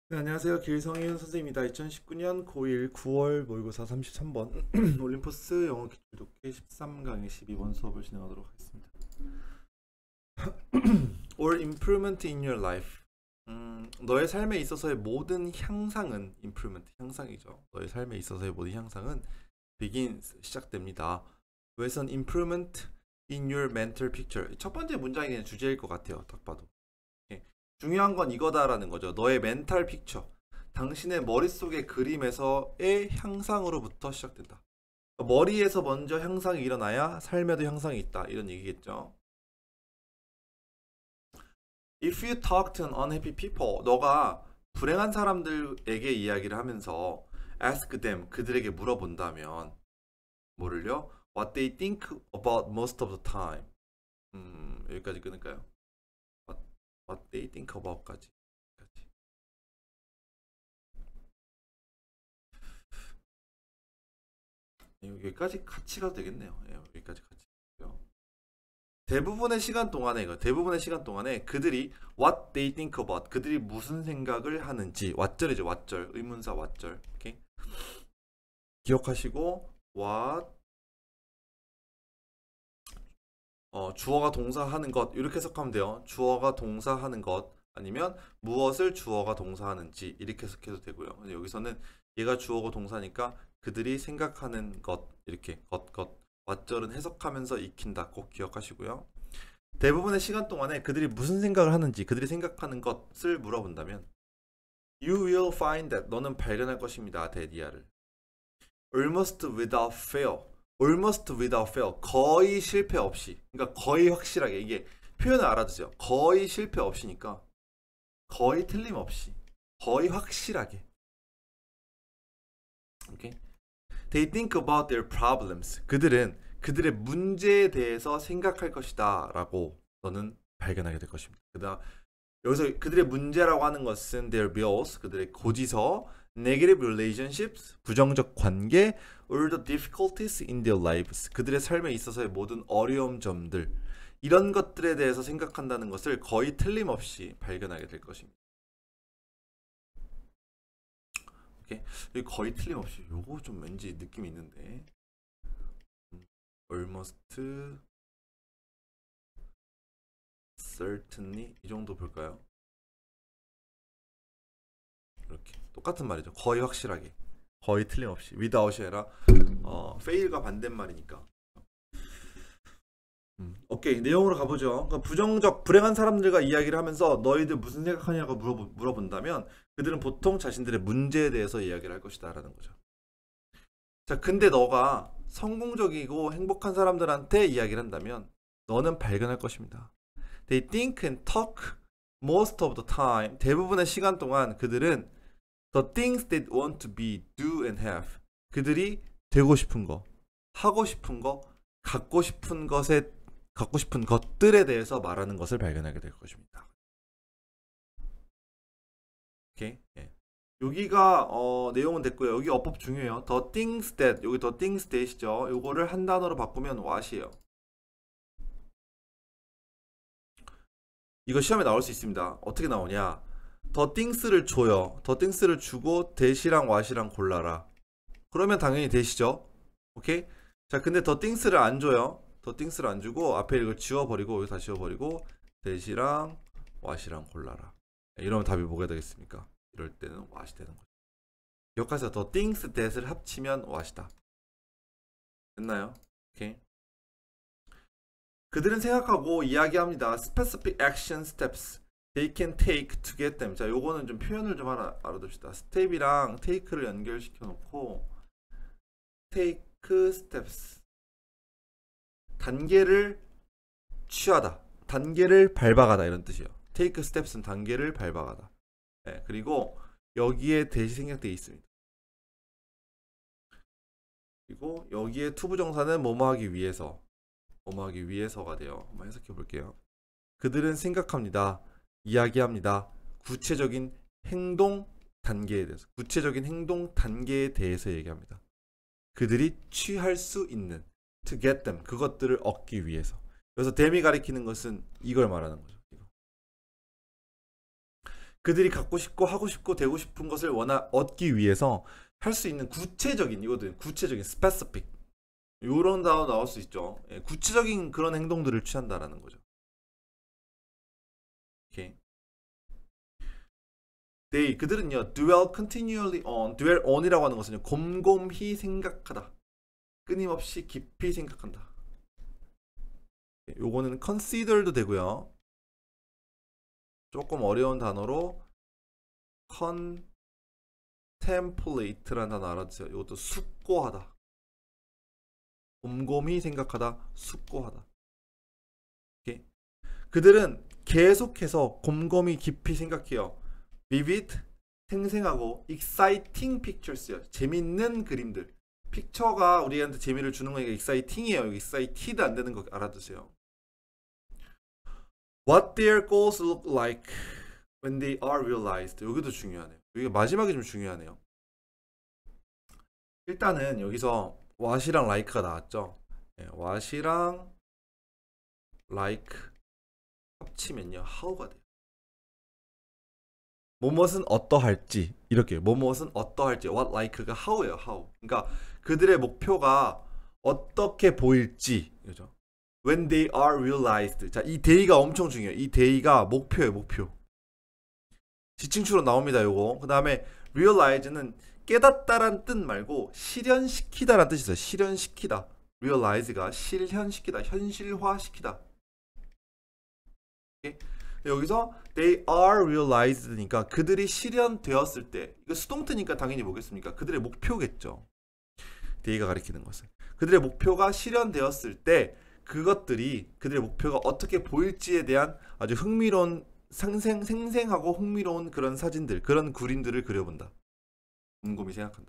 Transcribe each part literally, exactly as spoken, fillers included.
네, 안녕하세요. 길성윤 선생님입니다. 이천십구 년 고일 구월 모의고사 삼십삼 번 올림포스 영어 기출 독해 십삼 강의 십이 번 수업을 진행하도록 하겠습니다. Or improvement in your life. 음, 너의 삶에 있어서의 모든 향상은 improvement 향상이죠. 너의 삶에 있어서의 모든 향상은 begins 시작됩니다. with an improvement in your mental picture. 첫 번째 문장이 그냥 주제일 것 같아요. 딱 봐도. 예. 중요한 건 이거다라는 거죠. 너의 멘탈 픽처. 당신의 머릿속의 그림에서의 향상으로부터 시작된다. 머리에서 먼저 향상이 일어나야 삶에도 향상이 있다. 이런 얘기겠죠. If you talk to an unhappy people, 너가 불행한 사람들에게 이야기를 하면서 ask them, 그들에게 물어본다면 뭐를요? What they think about most of the time. 음, 여기까지 끊을까요? What, what they think about까지. 여기까지 같이 가도 되겠네요. 예, 여기까지 같이. 대부분의 시간 동안에 이거 대부분의 시간 동안에 그들이 what they think about 그들이 무슨 생각을 하는지 왓절이죠. 왓절 의문사 왓절. 오케이. 기억하시고 what 어, 주어가 동사하는 것 이렇게 해석하면 돼요. 주어가 동사하는 것 아니면 무엇을 주어가 동사하는지 이렇게 해석해도 되고요. 여기서는 얘가 주어고 동사니까 그들이 생각하는 것 이렇게 것 것 왓절은 해석하면서 익힌다. 꼭 기억하시고요. 대부분의 시간 동안에 그들이 무슨 생각을 하는지 그들이 생각하는 것을 물어본다면 You will find that 너는 발견할 것입니다. 데디아를 Almost without fail Almost without fail 거의 실패 없이 그러니까 거의 확실하게 이게 표현을 알아두세요. 거의 실패 없이니까 거의 틀림없이 거의 확실하게 오케이. They think about their problems. 그들은 그들의 문제에 대해서 생각할 것이다 라고 너는 발견하게 될 것입니다. 그다음 여기서 그들의 문제라고 하는 것은 their bills, 그들의 고지서, negative relationships, 부정적 관계, or the difficulties in their lives, 그들의 삶에 있어서의 모든 어려움 점들 이런 것들에 대해서 생각한다는 것을 거의 틀림없이 발견하게 될 것입니다. 오케이? 거의 틀림없이 요거 좀 왠지 느낌이 있는데 almost certainly 이 정도 볼까요? 이렇게 똑같은 말이죠. 거의 확실하게 거의 틀림없이 without이 아니라 어, fail과 반대말이니까 음, 오케이 내용으로 가보죠. 그러니까 부정적 불행한 사람들과 이야기를 하면서 너희들 무슨 생각하냐고 물어보, 물어본다면 그들은 보통 자신들의 문제에 대해서 이야기를 할 것이다 라는 거죠. 자 근데 너가 성공적이고 행복한 사람들한테 이야기를 한다면 너는 발견할 것입니다. They think and talk most of the time. 대부분의 시간 동안 그들은 the things that want to be, do and have. 그들이 되고 싶은 거, 하고 싶은 거, 갖고 싶은 것에 갖고 싶은 것들에 대해서 말하는 것을 발견하게 될 것입니다. 오케이. 예. 여기가 어, 내용은 됐고요. 여기 어법 중요해요. the things that 여기 the things that이죠. 요거를 한 단어로 바꾸면 what이에요. 이거 시험에 나올 수 있습니다. 어떻게 나오냐? the things를 줘요. the things를 주고 that이랑 what이랑 골라라. 그러면 당연히 that이죠. 오케이? 자, 근데 the things를 안 줘요. the things를 안 주고 앞에 이걸 지워버리고 여기 다 지워버리고 that이랑 what이랑 골라라. 이러면 답이 뭐가 되겠습니까? 이럴 때는 what이 되는 거죠. 기억하세요. the things that을 합치면 what이다. 됐나요? 오케이. 그들은 생각하고 이야기합니다. Specific action steps they can take to get them. 자, 요거는 좀 표현을 좀 하나 알아둡시다. 스텝이랑 take를 연결시켜 놓고 take steps 단계를 취하다, 단계를 밟아가다 이런 뜻이에요. take steps는 단계를 밟아가다. 네, 그리고 여기에 대시 생략되어 있습니다. 그리고 여기에 투부정사는 뭐뭐 하기 위해서 뭐뭐 하기 위해서가 돼요. 한번 해석해 볼게요. 그들은 생각합니다. 이야기합니다. 구체적인 행동 단계에 대해서 구체적인 행동 단계에 대해서 얘기합니다. 그들이 취할 수 있는 to get them 그것들을 얻기 위해서. 그래서 them이 가리키는 것은 이걸 말하는 거죠. 그들이 갖고 싶고 하고 싶고 되고 싶은 것을 원하 얻기 위해서 할 수 있는 구체적인 이거든 구체적인 specific 요런 단어 나올 수 있죠. 예, 구체적인 그런 행동들을 취한다라는 거죠. 오케이. They 그들은요 dwell continually on dwell on이라고 하는 것은요 곰곰히 생각하다 끊임없이 깊이 생각한다. 요거는 consider도 되고요. 조금 어려운 단어로 contemplate라는 단어 알아두세요. 이것도 숙고하다. 곰곰이 생각하다, 숙고하다. 오케이. 그들은 계속해서 곰곰이 깊이 생각해요. vivid, 생생하고 exciting pictures요. 재밌는 그림들. 픽처가 우리한테 재미를 주는 거니까 exciting이에요. 여기 excited 안 되는 거 알아두세요. What their goals look like when they are realized. 여기도 중요하네요. 여기 마지막이 좀 중요하네요. 일단은 여기서 what이랑 like가 나왔죠. 네, what이랑 like 합치면요 how가 돼요. 뭐뭇은 어떠할지 이렇게 뭐뭇은 어떠할지 what like가 how예요. how. 그러니까 그들의 목표가 어떻게 보일지 그죠? When they are realized. 자, 이 day가 엄청 중요해요. 이 day가 목표예요, 목표. 지칭추로 나옵니다, 요거. 그 다음에 realize는 깨닫다란 뜻 말고 실현시키다란 뜻이 있어요. 실현시키다. realize가 실현시키다, 현실화시키다. 오케이? 여기서 they are realized니까 그들이 실현되었을 때 이거 수동태니까 당연히 뭐겠습니까? 그들의 목표겠죠. day가 가리키는 것은 그들의 목표가 실현되었을 때 그것들이 그들의 목표가 어떻게 보일지에 대한 아주 흥미로운 생생, 생생하고 흥미로운 그런 사진들 그런 그림들을 그려본다. 곰곰이 생각한다.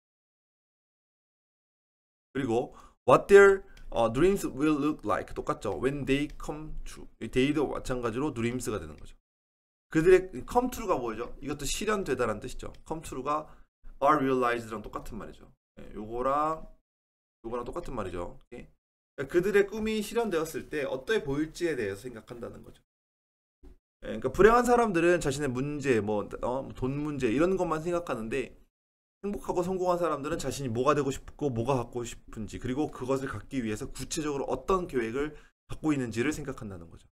그리고 what their uh, dreams will look like 똑같죠. When they come true. day도 마찬가지로 dreams가 되는 거죠. 그들의 come true가 뭐죠? 이것도 실현되다라는 뜻이죠. come true가 are realized랑 똑같은 말이죠. 네, 요거랑 요거랑 똑같은 말이죠. 오케이? 그러니까 그들의 꿈이 실현되었을 때 어떻게 보일지에 대해서 생각한다는 거죠. 예, 그러니까 불행한 사람들은 자신의 문제, 뭐, 어, 돈 문제 이런 것만 생각하는데 행복하고 성공한 사람들은 자신이 뭐가 되고 싶고 뭐가 갖고 싶은지 그리고 그것을 갖기 위해서 구체적으로 어떤 계획을 갖고 있는지를 생각한다는 거죠.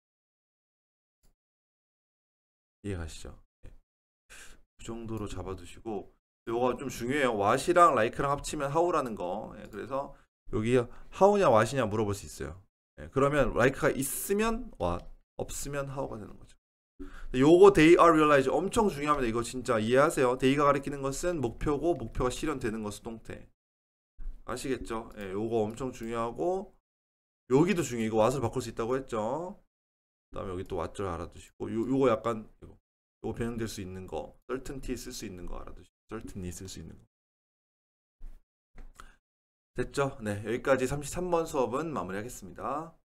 이해가시죠? 예. 그 정도로 잡아두시고 이거가 좀 중요해요. what이랑 like랑 합치면 how라는 거. 예, 그래서 여기 how냐 what이냐 물어볼 수 있어요. 예, 그러면 like가 있으면 what, 없으면 how가 되는 거죠. 요거 they are realized 엄청 중요합니다. 이거 진짜 이해하세요. day가 가리키는 것은 목표고 목표가 실현되는 것 수동태. 아시겠죠? 예, 요거 엄청 중요하고 여기도 중요해. 이거 what을 바꿀 수 있다고 했죠. 그 다음에 여기 또 what를 알아두시고 요, 요거 약간 요거, 요거 변형될 수 있는 거 certainty 쓸 수 있는 거 알아두시고 certainty 쓸 수 있는 거 됐죠? 네, 여기까지 삼십삼 번 수업은 마무리하겠습니다.